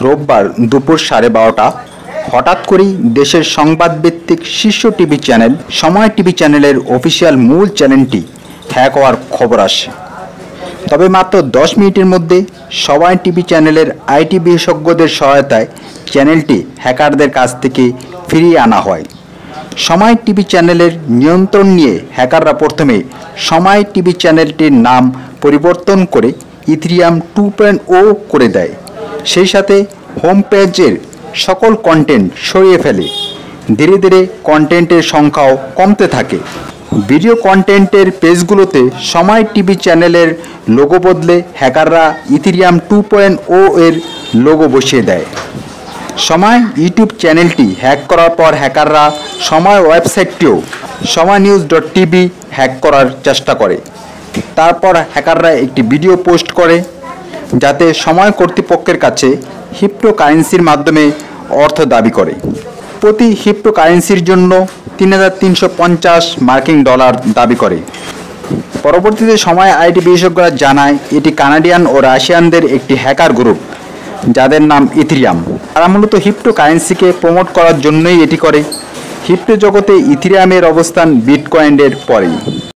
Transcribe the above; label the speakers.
Speaker 1: রোববার দুপুর 12:30 হঠাৎ করেই দেশের সংবাদভিত্তিক শীর্ষ টিভি চ্যানেল সময় টিভি চ্যানেলের অফিসিয়াল মূল চ্যানেলটি হ্যাক হওয়ার খবর আসে। তবে মাত্র 10 মিনিটের মধ্যে সময় টিভি চ্যানেলের আইটি বিশেষজ্ঞদের সহায়তায় চ্যানেলটি হ্যাকারদের কাছ থেকে ফিরিয়ে আনা হয়। সময় টিভি চ্যানেলের নিয়ন্ত্রণ নিয়ে হ্যাকাররা প্রথমে সময় টিভি চ্যানেলটির নাম পরিবর্তন করে ইথেরিয়াম 2.0 করে দেয়। সেই সাথে হোম পেজের সকল কন্টেন্ট সরিয়ে ফেলে। ধীরে ধীরে কন্টেন্টের সংখ্যাও কমতে থাকে। ভিডিও কন্টেন্টের পেজগুলোতে সময় টিভি চ্যানেলের লোগো বদলে হ্যাকাররা ইথেরিয়াম 2.0 এর লোগো বসিয়ে দেয়। সময় ইউটিউব চ্যানেলটি হ্যাক করার পর হ্যাকাররা সময় ওয়েবসাইটটিও সময়নিউজ.tv হ্যাক করার চেষ্টা করে। তারপর হ্যাকাররা একটি ভিডিও পোস্ট করে যাতে সময় কর্তৃপক্ষের কাছে ক্রিপ্টোকারেন্সির মাধ্যমে অর্থ দাবি করে। প্রতি ক্রিপ্টোকারেন্সির জন্য $3,350 দাবি করে। পরবর্তীতে সময় আইটি বিশেষজ্ঞরা জানায় এটি কানাডিয়ান ও রাশিয়ানদের একটি হ্যাকার গ্রুপ যাদের নাম ইথেরিয়াম। তারা মূলত ক্রিপ্টোকারেন্সিকে প্রমোট করার জন্যই এটি করে। ক্রিপ্টো জগতে ইথেরিয়ামের অবস্থান বিটকয়েনের পরেই।